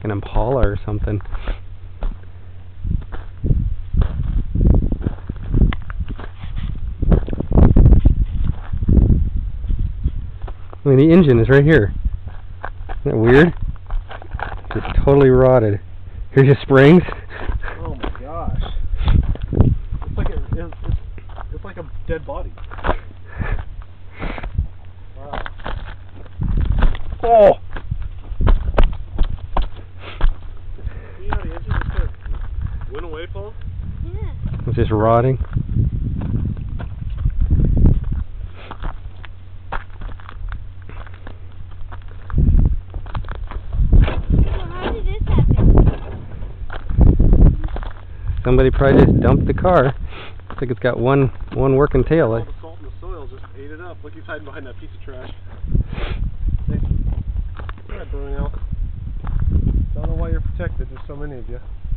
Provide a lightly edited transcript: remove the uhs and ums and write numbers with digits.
an Impala or something. I mean, the engine is right here. Isn't that weird? It's totally rotted. Here's your springs. Oh my gosh. It's like a dead body. Wow. Oh! See how the engine just kind of went away, Paul? Yeah. It's just rotting. Somebody probably just dumped the car. Looks like it's got one working tail. All the salt in the soil just ate it up. Look, he's hiding behind that piece of trash. See? Alright, Brunel. Don't know why you're protected. There's so many of you.